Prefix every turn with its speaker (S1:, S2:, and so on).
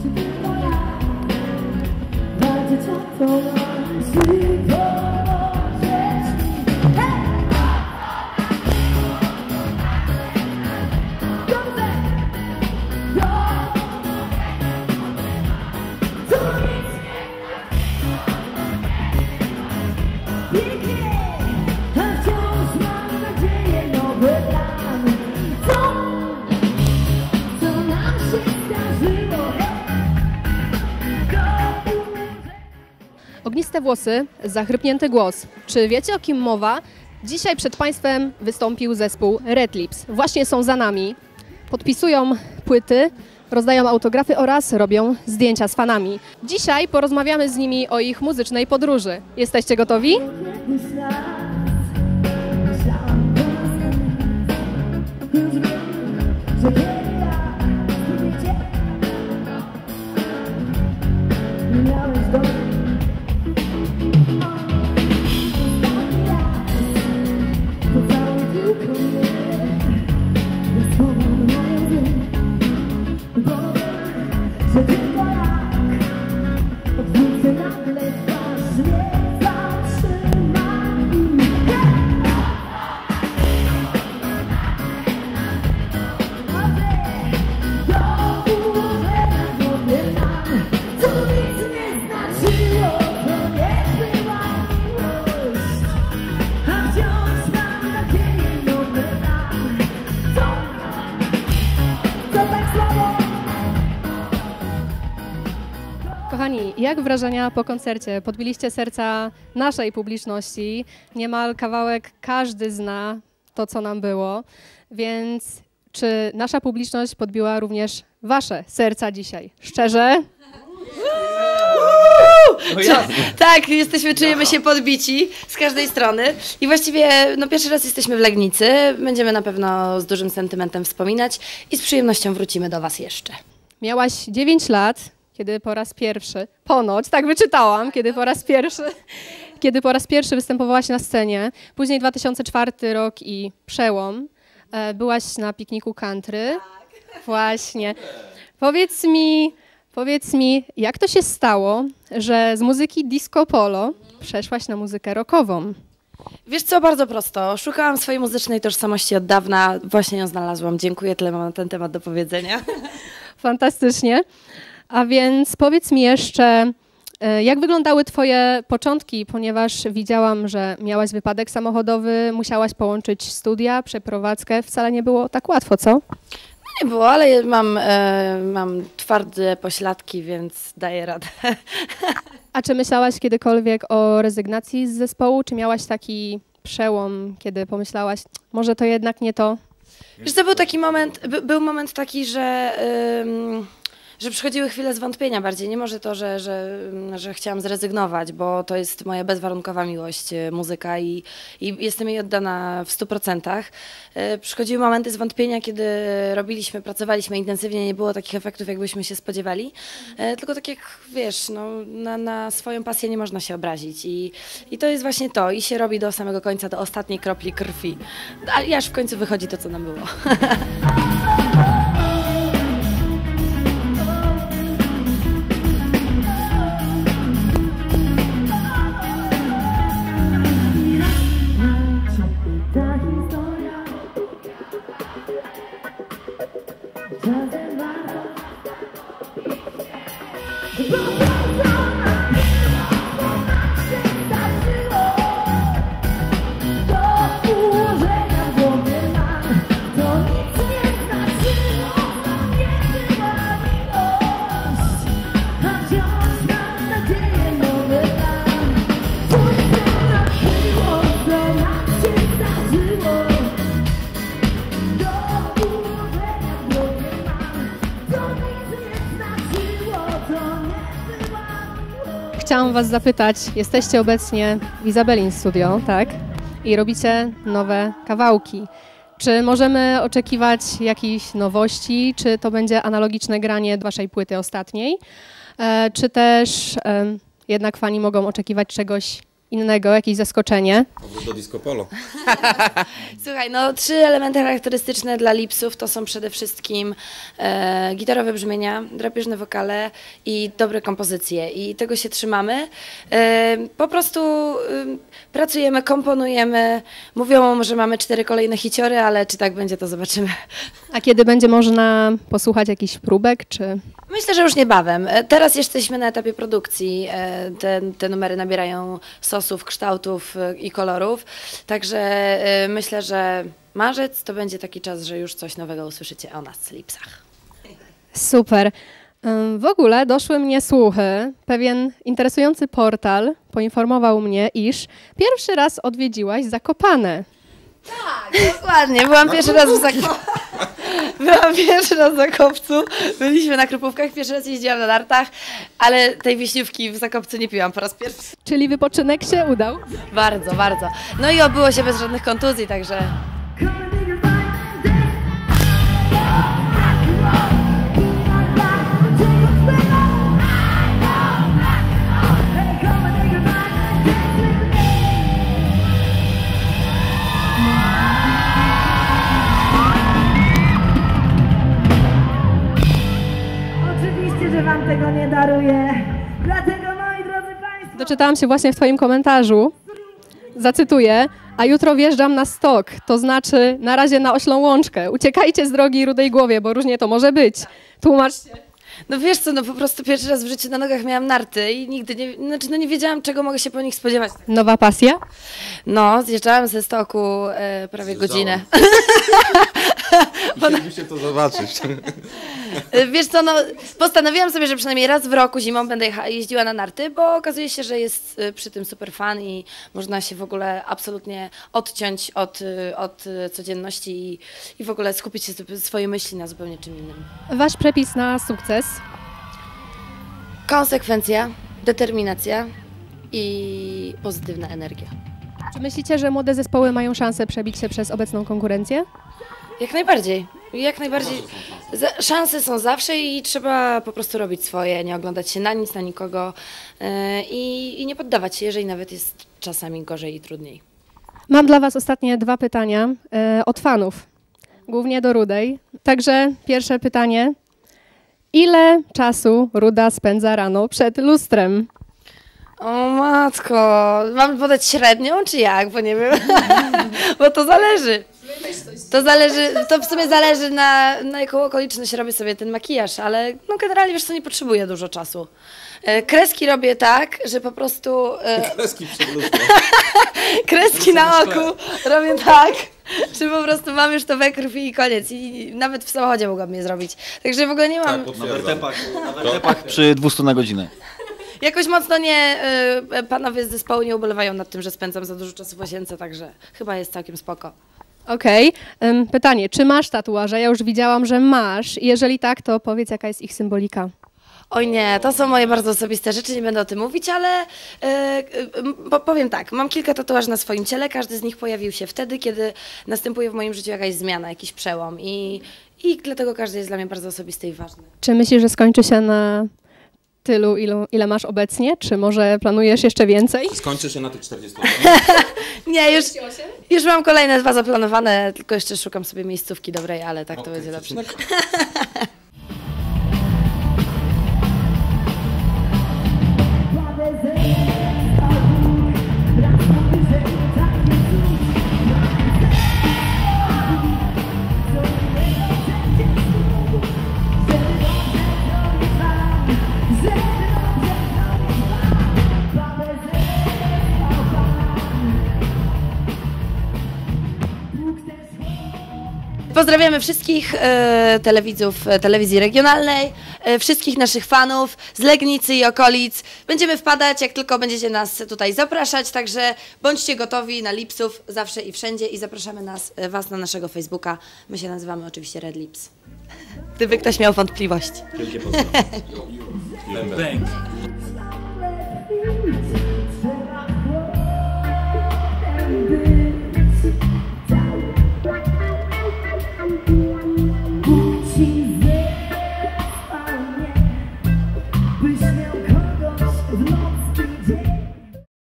S1: Ogniste włosy, zachrypnięty głos. Czy wiecie, o kim mowa? Dzisiaj przed Państwem wystąpił zespół Red Lips. Właśnie są za nami. Podpisują płyty, rozdają autografy oraz robią zdjęcia z fanami. Dzisiaj porozmawiamy z nimi o ich muzycznej podróży. Jesteście gotowi? Kochani, jak wrażenia po koncercie? Podbiliście serca naszej publiczności. Niemal kawałek każdy zna to, co nam było. Więc czy nasza publiczność podbiła również wasze serca dzisiaj? Szczerze?
S2: Tak, czujemy się podbici z każdej strony i właściwie pierwszy raz jesteśmy w Legnicy. Będziemy na pewno z dużym sentymentem wspominać i z przyjemnością wrócimy do was jeszcze.
S1: Miałaś 9 lat. Kiedy po raz pierwszy, ponoć, tak wyczytałam, kiedy po raz pierwszy występowałaś na scenie, później 2004 rok i przełom, byłaś na pikniku country. Tak. Właśnie. Powiedz mi, jak to się stało, że z muzyki disco polo przeszłaś na muzykę rockową?
S2: Wiesz co, bardzo prosto. Szukałam swojej muzycznej tożsamości od dawna, właśnie ją znalazłam. Dziękuję, tyle mam na ten temat do powiedzenia.
S1: Fantastycznie. A więc powiedz mi jeszcze, jak wyglądały twoje początki, ponieważ widziałam, że miałaś wypadek samochodowy, musiałaś połączyć studia, przeprowadzkę. Wcale nie było tak łatwo, co?
S2: No nie było, ale mam twarde pośladki, więc daję radę.
S1: A czy myślałaś kiedykolwiek o rezygnacji z zespołu? Czy miałaś taki przełom, kiedy pomyślałaś, może to jednak nie to?
S2: Wiesz co, był moment taki, że przychodziły chwile zwątpienia bardziej. Nie może to, że chciałam zrezygnować, bo to jest moja bezwarunkowa miłość, muzyka i jestem jej oddana w 100%. Przychodziły momenty zwątpienia, kiedy pracowaliśmy intensywnie, nie było takich efektów, jakbyśmy się spodziewali. Tylko tak jak wiesz, na swoją pasję nie można się obrazić i to jest właśnie to. I się robi do samego końca, do ostatniej kropli krwi. A aż w końcu wychodzi to, co nam było.
S1: Chciałam was zapytać, jesteście obecnie w Izabelin Studio, tak? I robicie nowe kawałki. Czy możemy oczekiwać jakichś nowości? Czy to będzie analogiczne granie waszej płyty ostatniej? Czy też jednak fani mogą oczekiwać czegoś innego, jakieś zaskoczenie?
S3: Powrót do disco polo.
S2: Słuchaj, no 3 elementy charakterystyczne dla Lipsów to są przede wszystkim gitarowe brzmienia, drapieżne wokale i dobre kompozycje. I tego się trzymamy. Po prostu pracujemy, komponujemy. Mówią, że mamy 4 kolejne hiciory, ale czy tak będzie, to zobaczymy.
S1: A kiedy będzie można posłuchać jakichś próbek, czy...
S2: Myślę, że już niebawem. Teraz jesteśmy na etapie produkcji. Te numery nabierają sosów, kształtów i kolorów. Także myślę, że marzec to będzie taki czas, że już coś nowego usłyszycie o nas, Lipsach.
S1: Super. W ogóle doszły mnie słuchy. Pewien interesujący portal poinformował mnie, iż pierwszy raz odwiedziłaś Zakopane.
S2: Tak, dokładnie. Byłam pierwszy raz w Zakopcu. Byliśmy na Krupówkach, pierwszy raz jeździłam na nartach, ale tej wiśniówki w Zakopcu nie piłam po raz pierwszy.
S1: Czyli wypoczynek się udał?
S2: Bardzo, bardzo. No i obyło się bez żadnych kontuzji, także...
S4: Oczywiście, że wam tego nie daruję. Dlatego, moi drodzy państwo...
S1: Doczytałam się właśnie w twoim komentarzu, zacytuję, a jutro wjeżdżam na stok, to znaczy na razie na Oślą Łączkę. Uciekajcie z drogi Rudej Głowie, bo różnie to może być. Tłumaczcie.
S2: No wiesz co, no po prostu pierwszy raz w życiu na nogach miałam narty i nigdy nie wiedziałam, czego mogę się po nich spodziewać.
S1: Nowa pasja?
S2: No, zjeżdżałam ze stoku prawie godzinę.
S3: Chcielibyście to zobaczyć.
S2: Wiesz co, no postanowiłam sobie, że przynajmniej raz w roku zimą będę jeździła na narty, bo okazuje się, że jest przy tym super fan i można się w ogóle absolutnie odciąć od codzienności i w ogóle skupić się swoje myśli na zupełnie czym innym.
S1: Wasz przepis na sukces?
S2: Konsekwencja, determinacja i pozytywna energia.
S1: Czy myślicie, że młode zespoły mają szansę przebić się przez obecną konkurencję?
S2: Jak najbardziej. Jak najbardziej. Szanse są zawsze i trzeba po prostu robić swoje, nie oglądać się na nic, na nikogo i nie poddawać się, jeżeli nawet jest czasami gorzej i trudniej.
S1: Mam dla was ostatnie 2 pytania od fanów, głównie do Rudej. Także pierwsze pytanie. Ile czasu Ruda spędza rano przed lustrem?
S2: O matko, mam podać średnią czy jak? Bo nie wiem, bo to zależy. To w sumie zależy na jaką okoliczność robię sobie ten makijaż, ale no generalnie wiesz co, nie potrzebuję dużo czasu. Kreski robię tak, że po prostu...
S3: Kreski przed lustrem.
S2: Kreski na oku robię tak, że po prostu mam już to we krwi i koniec. I nawet w samochodzie mogłabym je zrobić. Także w ogóle nie mam...
S3: Tak,
S5: Na wertepach przy 200 na godzinę.
S2: Jakoś mocno nie... Panowie z zespołu nie ubolewają nad tym, że spędzam za dużo czasu w łazience, także chyba jest całkiem spoko.
S1: Okej. Pytanie, czy masz tatuaże? Ja już widziałam, że masz. Jeżeli tak, to powiedz, jaka jest ich symbolika.
S2: Oj nie, to są moje bardzo osobiste rzeczy, nie będę o tym mówić, ale powiem tak, mam kilka tatuaży na swoim ciele, każdy z nich pojawił się wtedy, kiedy następuje w moim życiu jakaś zmiana, jakiś przełom i dlatego każdy jest dla mnie bardzo osobisty i ważny.
S1: Czy myślisz, że skończy się na tylu, ile masz obecnie? Czy może planujesz jeszcze więcej?
S3: Skończy się na tych 40
S2: Nie, już mam kolejne 2 zaplanowane, tylko jeszcze szukam sobie miejscówki dobrej, ale tak to będzie dobrze. Pozdrawiamy wszystkich telewidzów telewizji regionalnej, wszystkich naszych fanów z Legnicy i okolic. Będziemy wpadać, jak tylko będziecie nas tutaj zapraszać, także bądźcie gotowi na Lipsów zawsze i wszędzie i zapraszamy was na naszego Facebooka. My się nazywamy oczywiście Red Lips. Gdyby ktoś miał wątpliwości.
S3: Wielkie pozdrawiam.
S5: Bang.